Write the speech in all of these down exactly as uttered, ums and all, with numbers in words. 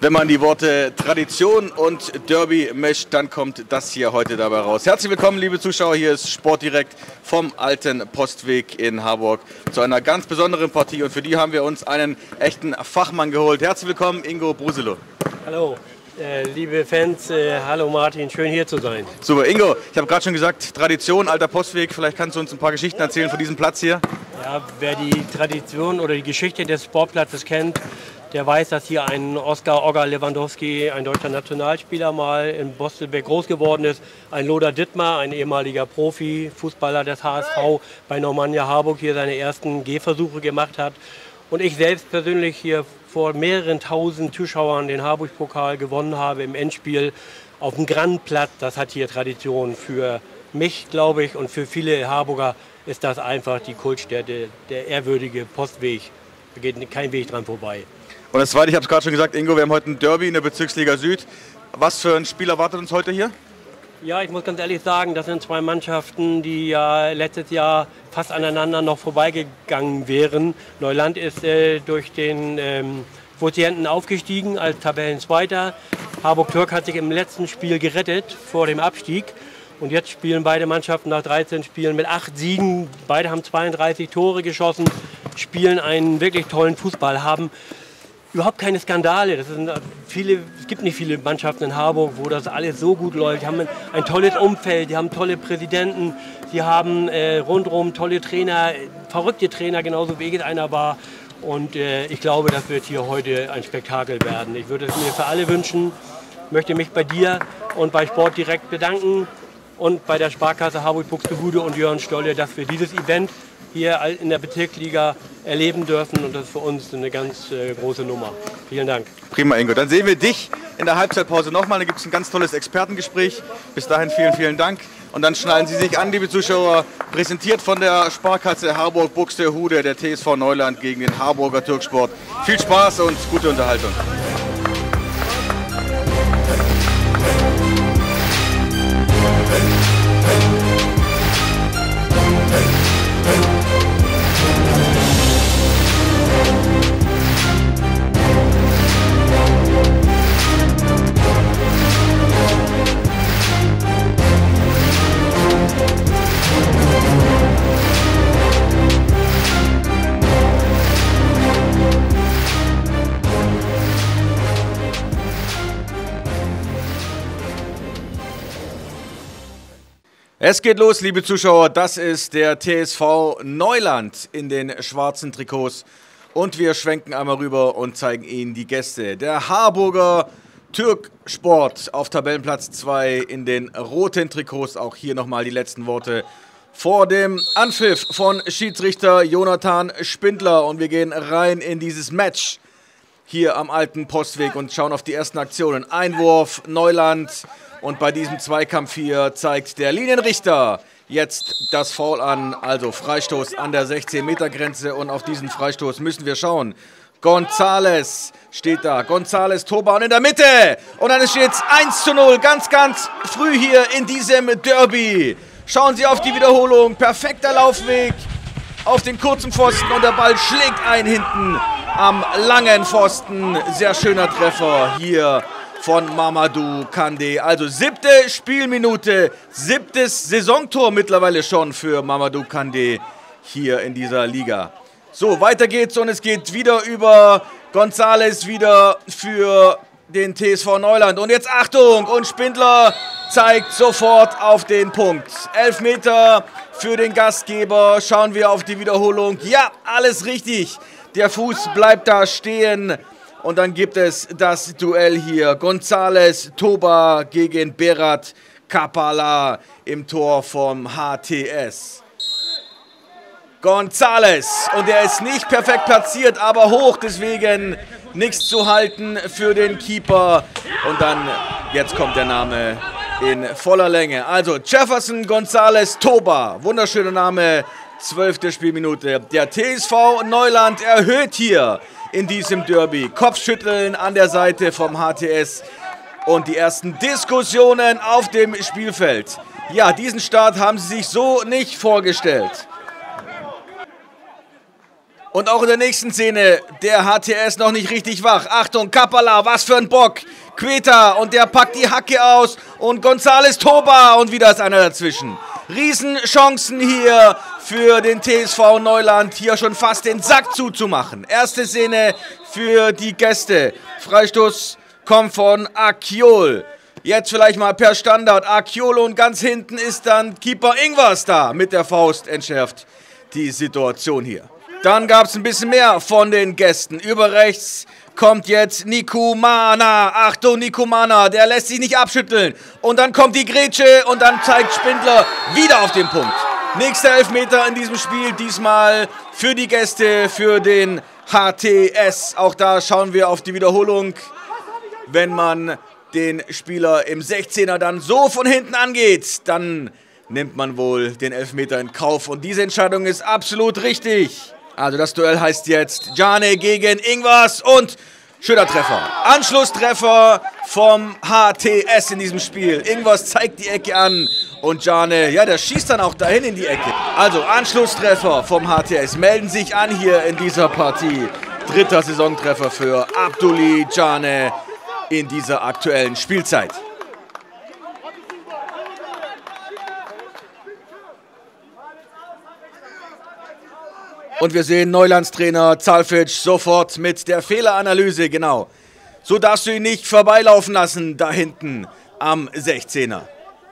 Wenn man die Worte Tradition und Derby mischt, dann kommt das hier heute dabei raus. Herzlich willkommen, liebe Zuschauer, hier ist Sportdirekt vom Alten Postweg in Harburg zu einer ganz besonderen Partie. Und für die haben wir uns einen echten Fachmann geholt. Herzlich willkommen, Ingo Bruselow. Hallo, äh, liebe Fans, äh, hallo Martin, schön hier zu sein. Super, Ingo, ich habe gerade schon gesagt, Tradition, Alter Postweg, vielleicht kannst du uns ein paar Geschichten erzählen von diesem Platz hier? Ja, wer die Tradition oder die Geschichte des Sportplatzes kennt, der weiß, dass hier ein Oskar Ogger Lewandowski, ein deutscher Nationalspieler, mal in Bostelberg groß geworden ist. Ein Lothar Dittmar, ein ehemaliger Profi, Fußballer des H S V, bei Normannia Harburg hier seine ersten Gehversuche gemacht hat. Und ich selbst persönlich hier vor mehreren tausend Zuschauern den Harburg-Pokal gewonnen habe im Endspiel auf dem Grandplatz. Das hat hier Tradition. Für mich, glaube ich, und für viele Harburger ist das einfach die Kultstätte, der ehrwürdige Postweg. Da geht kein Weg dran vorbei. Und das Zweite, ich habe es gerade schon gesagt, Ingo, wir haben heute ein Derby in der Bezirksliga Süd. Was für ein Spiel erwartet uns heute hier? Ja, ich muss ganz ehrlich sagen, das sind zwei Mannschaften, die ja letztes Jahr fast aneinander noch vorbeigegangen wären. Neuland ist äh, durch den ähm, Quotienten aufgestiegen als Tabellenzweiter. Harburg-Türk hat sich im letzten Spiel gerettet vor dem Abstieg. Und jetzt spielen beide Mannschaften nach dreizehn Spielen mit acht Siegen. Beide haben zweiunddreißig Tore geschossen, spielen einen wirklich tollen Fußball, haben überhaupt keine Skandale. Das sind viele, es gibt nicht viele Mannschaften in Harburg, wo das alles so gut läuft. Die haben ein, ein tolles Umfeld, die haben tolle Präsidenten, sie haben äh, rundherum tolle Trainer, verrückte Trainer, genauso wie ich einer war. Und äh, ich glaube, das wird hier heute ein Spektakel werden. Ich würde es mir für alle wünschen, möchte mich bei dir und bei Sportdirekt bedanken und bei der Sparkasse Harburg-Buxtehude und Jörn Stolle, dass wir dieses Event hier in der Bezirksliga erleben dürfen, und das ist für uns eine ganz äh, große Nummer. Vielen Dank. Prima, Ingo. Dann sehen wir dich in der Halbzeitpause nochmal. Da gibt es ein ganz tolles Expertengespräch. Bis dahin vielen, vielen Dank. Und dann schnallen Sie sich an, liebe Zuschauer. Präsentiert von der Sparkasse Harburg-Buxtehude, der T S V Neuland gegen den Harburger Türksport. Viel Spaß und gute Unterhaltung. Es geht los, liebe Zuschauer, das ist der T S V Neuland in den schwarzen Trikots und wir schwenken einmal rüber und zeigen Ihnen die Gäste. Der Harburger Türksport auf Tabellenplatz zwei in den roten Trikots, auch hier nochmal die letzten Worte vor dem Anpfiff von Schiedsrichter Jonathan Spindler, und wir gehen rein in dieses Match hier am Alten Postweg und schauen auf die ersten Aktionen. Einwurf, Neuland. Und bei diesem Zweikampf hier zeigt der Linienrichter jetzt das Foul an, also Freistoß an der sechzehn Meter Grenze, und auf diesen Freistoß müssen wir schauen. González steht da, González, Toba, und in der Mitte, und dann steht es eins zu null, ganz, ganz früh hier in diesem Derby. Schauen Sie auf die Wiederholung, perfekter Laufweg auf den kurzen Pfosten und der Ball schlägt ein hinten am langen Pfosten. Sehr schöner Treffer hier von Mamadou Kandé. Also siebte Spielminute, siebtes Saisontor mittlerweile schon für Mamadou Kandé hier in dieser Liga. So, weiter geht's, und es geht wieder über González, wieder für den T S V Neuland. Und jetzt Achtung, und Spindler zeigt sofort auf den Punkt. Elf Meter für den Gastgeber. Schauen wir auf die Wiederholung. Ja, alles richtig. Der Fuß bleibt da stehen. Und dann gibt es das Duell hier. González, Toba gegen Berat Kapala im Tor vom H T S. González, und er ist nicht perfekt platziert, aber hoch, deswegen nichts zu halten für den Keeper. Und dann, jetzt kommt der Name in voller Länge. Also Jefferson González Toba, wunderschöner Name, zwölfte Spielminute. Der T S V Neuland erhöht hier in diesem Derby. Kopfschütteln an der Seite vom H T S und die ersten Diskussionen auf dem Spielfeld. Ja, diesen Start haben sie sich so nicht vorgestellt. Und auch in der nächsten Szene, der H T S noch nicht richtig wach. Achtung, Kappala, was für ein Bock. Queta und der packt die Hacke aus. Und González Toba und wieder ist einer dazwischen. Riesenchancen hier für den T S V Neuland, hier schon fast den Sack zuzumachen. Erste Szene für die Gäste. Freistoß kommt von Akiol. Jetzt vielleicht mal per Standard Akiol und ganz hinten ist dann Keeper Ingvars da. Mit der Faust entschärft die Situation hier. Dann gab es ein bisschen mehr von den Gästen. Über rechts kommt jetzt Nikumana. Achtung, Nikumana, der lässt sich nicht abschütteln. Und dann kommt die Grätsche und dann zeigt Spindler wieder auf den Punkt. Nächster Elfmeter in diesem Spiel, diesmal für die Gäste, für den H T S. Auch da schauen wir auf die Wiederholung. Wenn man den Spieler im sechzehner dann so von hinten angeht, dann nimmt man wohl den Elfmeter in Kauf. Und diese Entscheidung ist absolut richtig. Also das Duell heißt jetzt Jane gegen Ingvars und schöner Treffer. Anschlusstreffer vom H T S in diesem Spiel. Ingvars zeigt die Ecke an und Jane, ja, der schießt dann auch dahin in die Ecke. Also Anschlusstreffer vom H T S. Melden sich an hier in dieser Partie. Dritter Saisontreffer für Abdulli Jane in dieser aktuellen Spielzeit. Und wir sehen Neulands Trainer Zalfic sofort mit der Fehleranalyse, genau. So darfst du ihn nicht vorbeilaufen lassen, da hinten am sechzehner.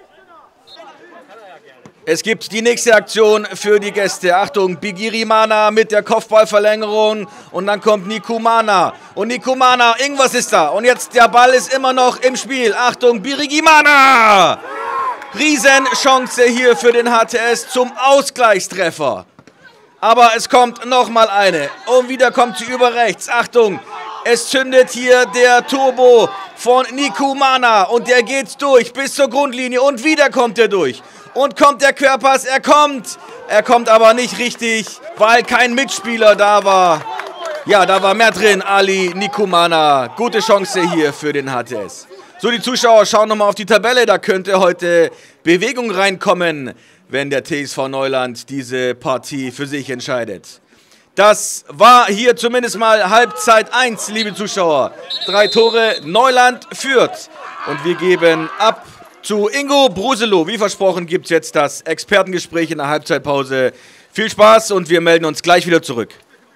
Es gibt die nächste Aktion für die Gäste. Achtung, Bigirimana mit der Kopfballverlängerung und dann kommt Nikumana. Und Nikumana, irgendwas ist da. Und jetzt der Ball ist immer noch im Spiel. Achtung, Birigimana! Riesenchance hier für den H T S zum Ausgleichstreffer. Aber es kommt nochmal eine. Und wieder kommt sie über rechts. Achtung, es zündet hier der Turbo von Nikumana. Und der geht durch bis zur Grundlinie. Und wieder kommt er durch. Und kommt der Querpass. Er kommt. Er kommt aber nicht richtig, weil kein Mitspieler da war. Ja, da war mehr drin. Ali Nikumana. Gute Chance hier für den H T S. So, die Zuschauer schauen nochmal auf die Tabelle. Da könnte heute Bewegung reinkommen, wenn der T S V Neuland diese Partie für sich entscheidet. Das war hier zumindest mal Halbzeit eins, liebe Zuschauer. Drei Tore, Neuland führt. Und wir geben ab zu Ingo Bruselow. Wie versprochen gibt es jetzt das Expertengespräch in der Halbzeitpause. Viel Spaß und wir melden uns gleich wieder zurück.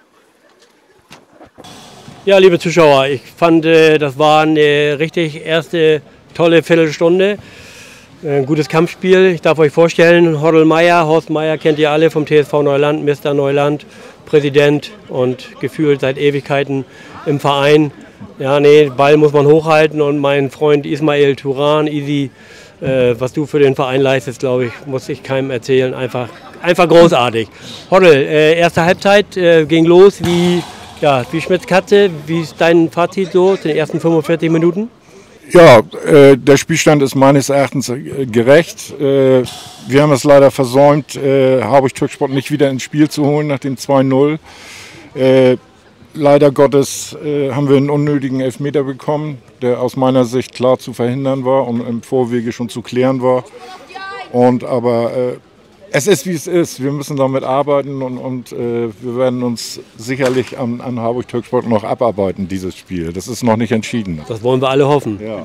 Ja, liebe Zuschauer, ich fand, das war eine richtig erste tolle Viertelstunde. Ein gutes Kampfspiel. Ich darf euch vorstellen, Hoddl Meier, Horst Meier kennt ihr alle vom T S V Neuland, Mister Neuland, Präsident und gefühlt seit Ewigkeiten im Verein. Ja, nee, Ball muss man hochhalten und mein Freund Ismail Turan, Isi, äh, was du für den Verein leistest, glaube ich, muss ich keinem erzählen. Einfach, einfach großartig. Hoddl, äh, erste Halbzeit äh, ging los wie, ja, wie Schmitz Katze. Wie ist dein Fazit so in den ersten fünfundvierzig Minuten? Ja, äh, der Spielstand ist meines Erachtens äh, gerecht. Äh, wir haben es leider versäumt, äh, Harburg Türksport nicht wieder ins Spiel zu holen nach dem zwei null. Äh, leider Gottes äh, haben wir einen unnötigen Elfmeter bekommen, der aus meiner Sicht klar zu verhindern war und im Vorwege schon zu klären war. Und aber äh, es ist, wie es ist. Wir müssen damit arbeiten und, und äh, wir werden uns sicherlich an, an Harburg Türksport noch abarbeiten, dieses Spiel. Das ist noch nicht entschieden. Das wollen wir alle hoffen. Ja.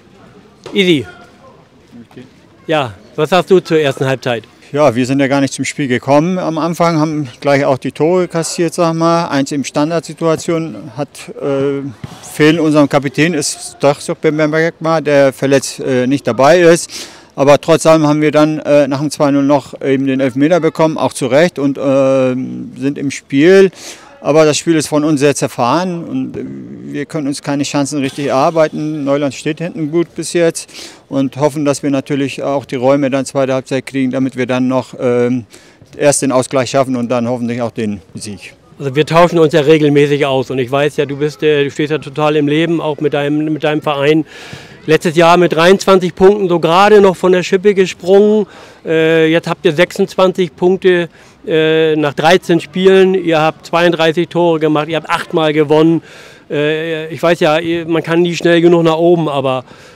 Isi. Okay. Ja, was sagst du zur ersten Halbzeit? Ja, wir sind ja gar nicht zum Spiel gekommen am Anfang, haben gleich auch die Tore kassiert, sag mal. Eins in Standardsituation hat äh, fehlen unserem Kapitän, ist doch so bemerkbar, der verletzt äh, nicht dabei ist. Aber trotz allem haben wir dann äh, nach dem zwei null noch eben den Elfmeter bekommen, auch zu Recht, und äh, sind im Spiel. Aber das Spiel ist von uns sehr zerfahren und wir können uns keine Chancen richtig erarbeiten. Neuland steht hinten gut bis jetzt und hoffen, dass wir natürlich auch die Räume dann zweite Halbzeit kriegen, damit wir dann noch äh, erst den Ausgleich schaffen und dann hoffentlich auch den Sieg. Also wir tauschen uns ja regelmäßig aus und ich weiß ja, du bist, äh, du stehst ja total im Leben, auch mit deinem, mit deinem Verein. Letztes Jahr mit dreiundzwanzig Punkten so gerade noch von der Schippe gesprungen. Äh, jetzt habt ihr sechsundzwanzig Punkte äh, nach dreizehn Spielen. Ihr habt zweiunddreißig Tore gemacht, ihr habt achtmal gewonnen. Äh, ich weiß ja, man kann nie schnell genug nach oben, aber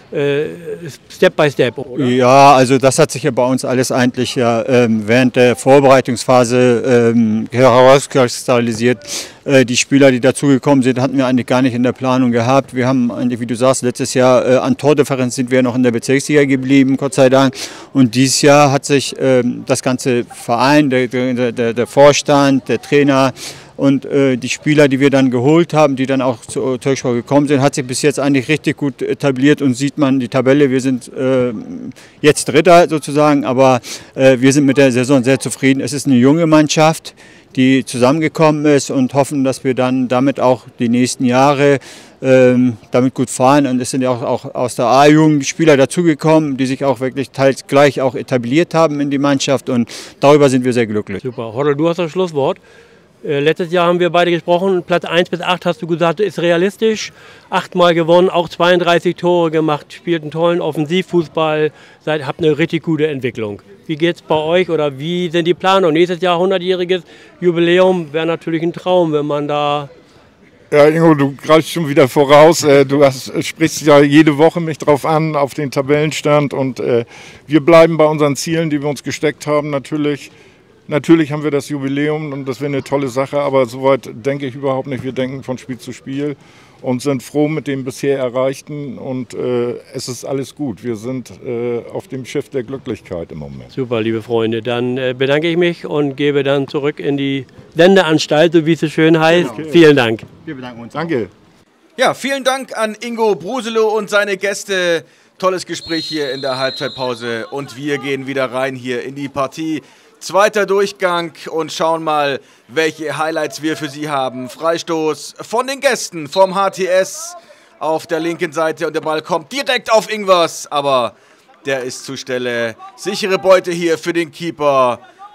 Step by Step, oder? Ja, also das hat sich ja bei uns alles eigentlich ja, ähm, während der Vorbereitungsphase ähm, herauskristallisiert. Äh, die Spieler, die dazugekommen sind, hatten wir eigentlich gar nicht in der Planung gehabt. Wir haben eigentlich, wie du sagst, letztes Jahr äh, an Tordifferenz sind wir noch in der Bezirksliga geblieben, Gott sei Dank. Und dieses Jahr hat sich ähm, das ganze Verein, der, der, der Vorstand, der Trainer, und äh, die Spieler, die wir dann geholt haben, die dann auch zu Türksport gekommen sind, hat sich bis jetzt eigentlich richtig gut etabliert und sieht man die Tabelle. Wir sind äh, jetzt Dritter sozusagen, aber äh, wir sind mit der Saison sehr zufrieden. Es ist eine junge Mannschaft, die zusammengekommen ist und hoffen, dass wir dann damit auch die nächsten Jahre ähm, damit gut fahren. Und es sind ja auch, auch aus der A-Jugend Spieler dazugekommen, die sich auch wirklich teils gleich auch etabliert haben in die Mannschaft und darüber sind wir sehr glücklich. Super. Hoddle, du hast das Schlusswort. Äh, letztes Jahr haben wir beide gesprochen, Platz eins bis acht hast du gesagt, ist realistisch. Achtmal gewonnen, auch zweiunddreißig Tore gemacht, spielt einen tollen Offensivfußball, seid, habt eine richtig gute Entwicklung. Wie geht es bei euch oder wie sind die Planungen? Nächstes Jahr hundertjähriges Jubiläum wäre natürlich ein Traum, wenn man da... Ja, Ingo, du greifst schon wieder voraus. Du hast, sprichst ja jede Woche mich drauf an, auf den Tabellenstand. Und äh, wir bleiben bei unseren Zielen, die wir uns gesteckt haben, natürlich. Natürlich haben wir das Jubiläum und das wäre eine tolle Sache, aber soweit denke ich überhaupt nicht. Wir denken von Spiel zu Spiel und sind froh mit dem bisher Erreichten und äh, es ist alles gut. Wir sind äh, auf dem Schiff der Glücklichkeit im Moment. Super, liebe Freunde. Dann äh, bedanke ich mich und gebe dann zurück in die Sendeanstalt, so wie es so schön heißt. Okay. Vielen Dank. Wir bedanken uns. Danke. Ja, vielen Dank an Ingo Bruselow und seine Gäste. Tolles Gespräch hier in der Halbzeitpause und wir gehen wieder rein hier in die Partie. Zweiter Durchgang und schauen mal, welche Highlights wir für Sie haben. Freistoß von den Gästen vom H T S auf der linken Seite und der Ball kommt direkt auf Ingvers, aber der ist zur Stelle. Sichere Beute hier für den Keeper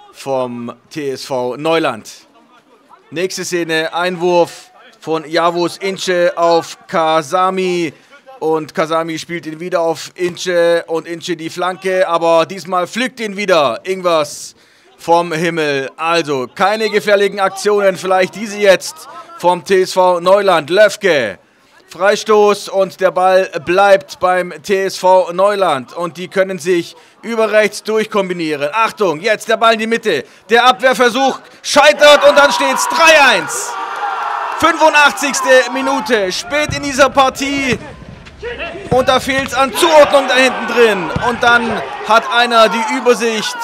vom T S V Neuland. Nächste Szene, Einwurf von Yavuz Ince auf Kasami. Und Kasami spielt ihn wieder auf Ince und Ince die Flanke, aber diesmal pflückt ihn wieder Ingvers vom Himmel. Also keine gefährlichen Aktionen, vielleicht diese jetzt vom T S V Neuland. Löfke, Freistoß und der Ball bleibt beim T S V Neuland. Und die können sich über rechts durchkombinieren. Achtung, jetzt der Ball in die Mitte. Der Abwehrversuch scheitert und dann steht es drei eins. fünfundachtzigste Minute, spät in dieser Partie. Und da fehlt es an Zuordnung da hinten drin. Und dann hat einer die Übersicht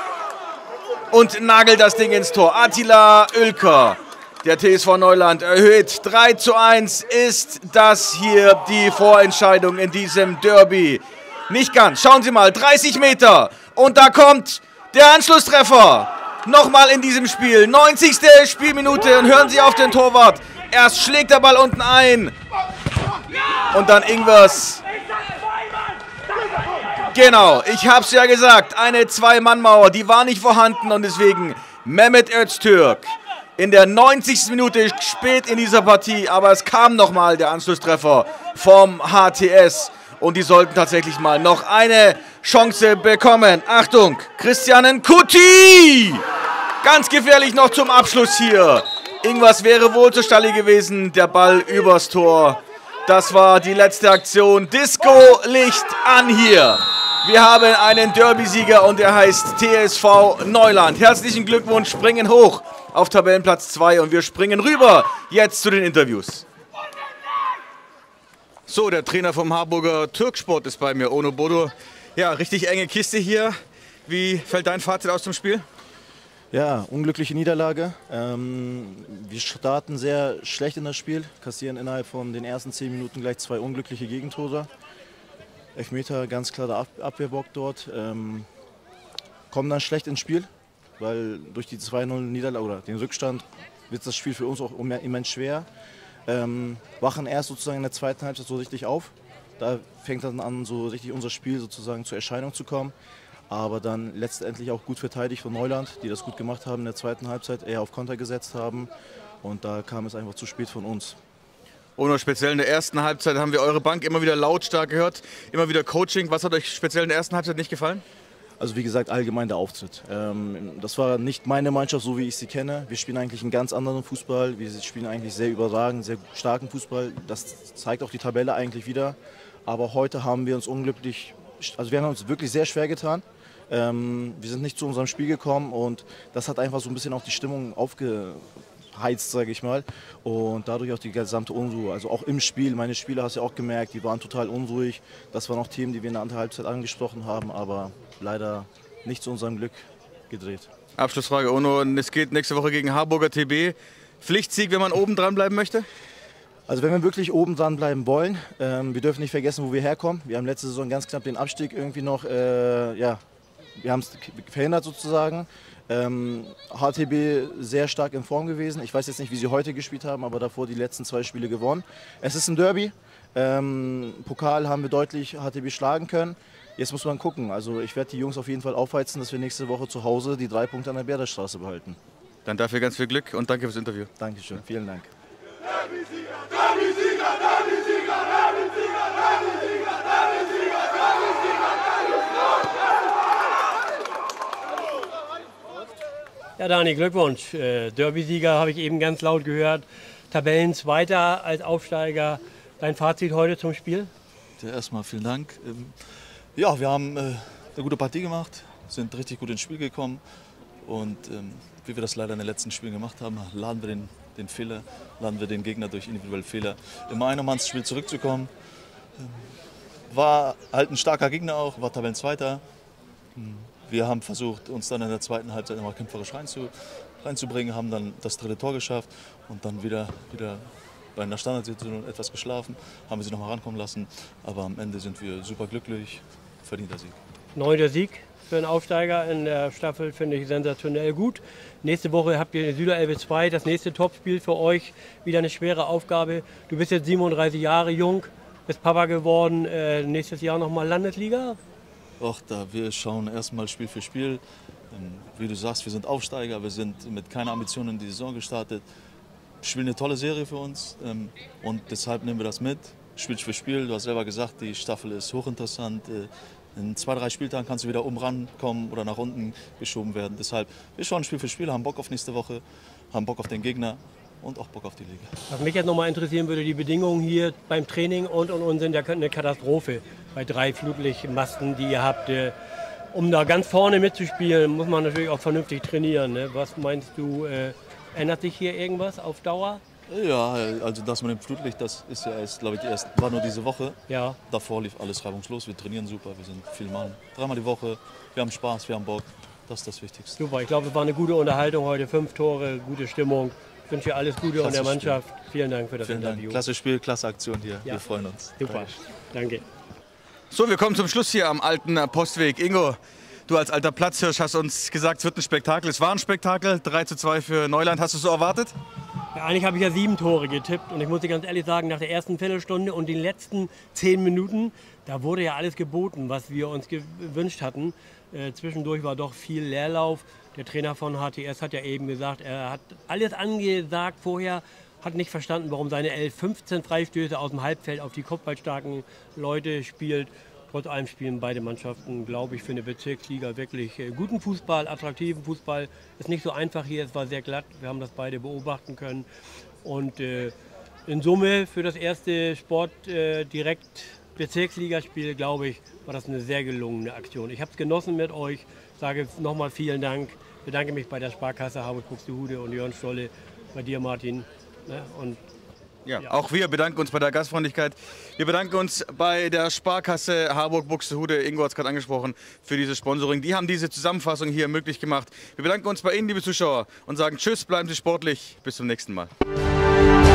und nagelt das Ding ins Tor. Attila Oelker, der T S V Neuland, erhöht drei zu eins. Ist das hier die Vorentscheidung in diesem Derby? Nicht ganz. Schauen Sie mal, dreißig Meter. Und da kommt der Anschlusstreffer. Nochmal in diesem Spiel. neunzigste Spielminute. Und hören Sie auf den Torwart. Erst schlägt der Ball unten ein. Und dann Ingvers. Genau, ich hab's ja gesagt, eine Zwei-Mann-Mauer, die war nicht vorhanden und deswegen Mehmet Öztürk in der neunzigsten Minute spät in dieser Partie, aber es kam nochmal der Anschlusstreffer vom H T S und die sollten tatsächlich mal noch eine Chance bekommen. Achtung, Christian Nkuti! Ganz gefährlich noch zum Abschluss hier. Ingvers wäre wohl zur Stalle gewesen, der Ball übers Tor. Das war die letzte Aktion. Disco Licht an hier. Wir haben einen Derby-Sieger und der heißt T S V Neuland. Herzlichen Glückwunsch, springen hoch auf Tabellenplatz zwei und wir springen rüber jetzt zu den Interviews. So, der Trainer vom Harburger Türksport ist bei mir, Ono Bodo. Ja, richtig enge Kiste hier. Wie fällt dein Fazit aus dem Spiel? Ja, unglückliche Niederlage. Ähm, wir starten sehr schlecht in das Spiel, kassieren innerhalb von den ersten zehn Minuten gleich zwei unglückliche Gegentore. Elfmeter, ganz klar der Ab Abwehrbock dort. Ähm, kommen dann schlecht ins Spiel, weil durch die zwei null Niederlage oder den Rückstand wird das Spiel für uns auch immens schwer. Ähm, wachen erst sozusagen in der zweiten Halbzeit so richtig auf. Da fängt dann an, so richtig unser Spiel sozusagen zur Erscheinung zu kommen. Aber dann letztendlich auch gut verteidigt von Neuland, die das gut gemacht haben in der zweiten Halbzeit, eher auf Konter gesetzt haben. Und da kam es einfach zu spät von uns. Ono, speziell in der ersten Halbzeit haben wir eure Bank immer wieder lautstark gehört, immer wieder Coaching. Was hat euch speziell in der ersten Halbzeit nicht gefallen? Also wie gesagt, allgemein der Auftritt. Ähm, das war nicht meine Mannschaft, so wie ich sie kenne. Wir spielen eigentlich einen ganz anderen Fußball. Wir spielen eigentlich sehr überragend, sehr starken Fußball. Das zeigt auch die Tabelle eigentlich wieder. Aber heute haben wir uns unglücklich, also wir haben uns wirklich sehr schwer getan. Ähm, wir sind nicht zu unserem Spiel gekommen und das hat einfach so ein bisschen auch die Stimmung aufgeheizt, sage ich mal. Und dadurch auch die gesamte Unruhe. Also auch im Spiel, meine Spieler hast du ja auch gemerkt, die waren total unruhig. Das waren auch Themen, die wir in der anderen Halbzeit angesprochen haben, aber leider nicht zu unserem Glück gedreht. Abschlussfrage, Ono, es geht nächste Woche gegen Harburger T B. Pflichtsieg, wenn man oben dran bleiben möchte? Also wenn wir wirklich oben dran bleiben wollen, ähm, wir dürfen nicht vergessen, wo wir herkommen. Wir haben letzte Saison ganz knapp den Abstieg irgendwie noch, äh, ja, wir haben es verhindert sozusagen. Ähm, H T B sehr stark in Form gewesen. Ich weiß jetzt nicht, wie sie heute gespielt haben, aber davor die letzten zwei Spiele gewonnen. Es ist ein Derby. Ähm, Pokal haben wir deutlich H T B schlagen können. Jetzt muss man gucken. Also ich werde die Jungs auf jeden Fall aufheizen, dass wir nächste Woche zu Hause die drei Punkte an der Berderstraße behalten. Dann dafür ganz viel Glück und danke fürs Interview. Dankeschön, vielen Dank. Derby-Sieger, Derby-Sieger, Derby-Sieger, Derby-Sieger, Derby-Sieger, Derby-Sieger, Derby-Sieger. Ja, Dani, Glückwunsch. Äh, Derby-Sieger habe ich eben ganz laut gehört. Tabellenzweiter als Aufsteiger. Dein Fazit heute zum Spiel? Ja, erstmal vielen Dank. Ja, wir haben äh, eine gute Partie gemacht, sind richtig gut ins Spiel gekommen und ähm, wie wir das leider in den letzten Spielen gemacht haben, laden wir den, den Fehler, laden wir den Gegner durch individuelle Fehler. Im Einmannsspiel zurückzukommen, ähm, war halt ein starker Gegner auch, war Tabellenzweiter. Wir haben versucht, uns dann in der zweiten Halbzeit immer kämpferisch reinzu, reinzubringen, haben dann das dritte Tor geschafft und dann wieder, wieder bei einer Standardsituation etwas geschlafen, haben wir sie noch mal rankommen lassen. Aber am Ende sind wir super glücklich, verdienter Sieg. Neunter Sieg für einen Aufsteiger in der Staffel, finde ich sensationell gut. Nächste Woche habt ihr Süderelbe zwei, das nächste Topspiel für euch. Wieder eine schwere Aufgabe. Du bist jetzt siebenunddreißig Jahre jung, bist Papa geworden. Äh, nächstes Jahr nochmal Landesliga? Ach, da wir schauen erstmal Spiel für Spiel. Ähm, wie du sagst, wir sind Aufsteiger, wir sind mit keiner Ambition in die Saison gestartet. Spielen eine tolle Serie für uns ähm, und deshalb nehmen wir das mit, Spiel für Spiel. Du hast selber gesagt, die Staffel ist hochinteressant. Äh, in zwei, drei Spieltagen kannst du wieder oben rankommen oder nach unten geschoben werden. Deshalb, wir schauen Spiel für Spiel, haben Bock auf nächste Woche, haben Bock auf den Gegner und auch Bock auf die Liga. Was mich jetzt noch mal interessieren würde, die Bedingungen hier beim Training und und, und sind ja eine Katastrophe bei drei Flutlichtmasten, die ihr habt. Äh, um da ganz vorne mitzuspielen, muss man natürlich auch vernünftig trainieren. Ne? Was meinst du? Äh, Ändert sich hier irgendwas auf Dauer? Ja, also das mit dem Flutlicht, das ist ja erst, glaube ich, erst, war nur diese Woche. Ja. Davor lief alles reibungslos, wir trainieren super, wir sind viel Mann. Dreimal die Woche, wir haben Spaß, wir haben Bock, das ist das Wichtigste. Super, ich glaube, es war eine gute Unterhaltung heute, fünf Tore, gute Stimmung. Ich wünsche dir alles Gute und der Mannschaft. Spiel. Vielen Dank für das Vielen Interview. Dank. Klasse Spiel, klasse Aktion hier, ja. Wir freuen uns. Super, danke. So, wir kommen zum Schluss hier am alten Postweg. Ingo, du als alter Platzhirsch hast uns gesagt, es wird ein Spektakel. Es war ein Spektakel, drei zu zwei für Neuland. Hast du es so erwartet? Ja, eigentlich habe ich ja sieben Tore getippt und ich muss dir ganz ehrlich sagen, nach der ersten Viertelstunde und den letzten zehn Minuten, da wurde ja alles geboten, was wir uns gewünscht hatten. Äh, zwischendurch war doch viel Leerlauf. Der Trainer von H T S hat ja eben gesagt, er hat alles angesagt vorher, hat nicht verstanden, warum seine elf, fünfzehn Freistöße aus dem Halbfeld auf die kopfballstarken Leute spielt. Trotz allem spielen beide Mannschaften, glaube ich, für eine Bezirksliga wirklich guten Fußball, attraktiven Fußball. Ist nicht so einfach hier, es war sehr glatt, wir haben das beide beobachten können. Und äh, in Summe für das erste Sport äh, direkt Bezirksligaspiel, glaube ich, war das eine sehr gelungene Aktion. Ich habe es genossen mit euch, sage nochmal vielen Dank, bedanke mich bei der Sparkasse Harburg-Buxtehude und Jörn Stolle, bei dir Martin. Ne? Und Ja, ja, auch wir bedanken uns bei der Gastfreundlichkeit. Wir bedanken uns bei der Sparkasse Harburg-Buxtehude, Ingo hat es gerade angesprochen, für dieses Sponsoring. Die haben diese Zusammenfassung hier möglich gemacht. Wir bedanken uns bei Ihnen, liebe Zuschauer, und sagen Tschüss, bleiben Sie sportlich, bis zum nächsten Mal.